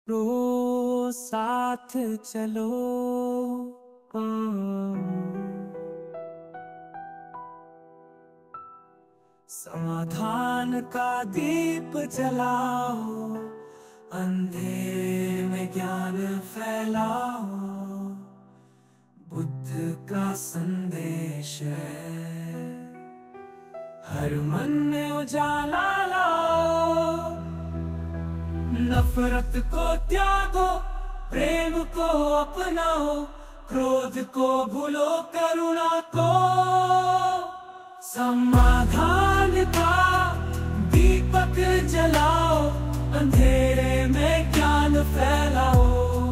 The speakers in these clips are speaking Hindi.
रो साथ चलो। समाधान का दीप जलाओ, अंधेरे में ज्ञान फैलाओ। बुद्ध का संदेश है, हर मन में उजाला लाओ। नफरत को त्यागो, प्रेम को अपनाओ। क्रोध को भूलो, करुणा को। समाधान का दीपक जलाओ, अंधेरे में ज्ञान फैलाओ।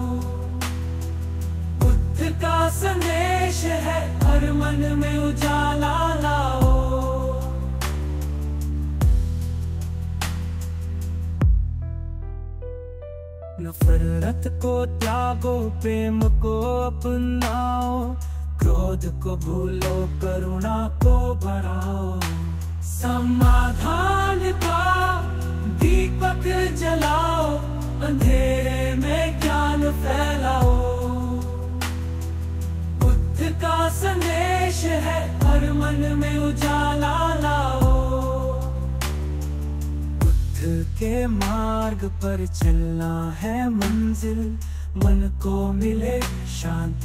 बुद्ध का संदेश है, हर मन में उजाला लाओ। नफरत को त्यागो, प्रेम को अपनाओ। क्रोध को भूलो, करुणा को बढ़ाओ। समाधान का दीपक जलाओ, अंधेरे में ज्ञान फैलाओ। बुद्ध का संदेश है, हर मन में उजाला लाओ। के मार्ग पर चलना है मंजिल, मन को मिले शांति।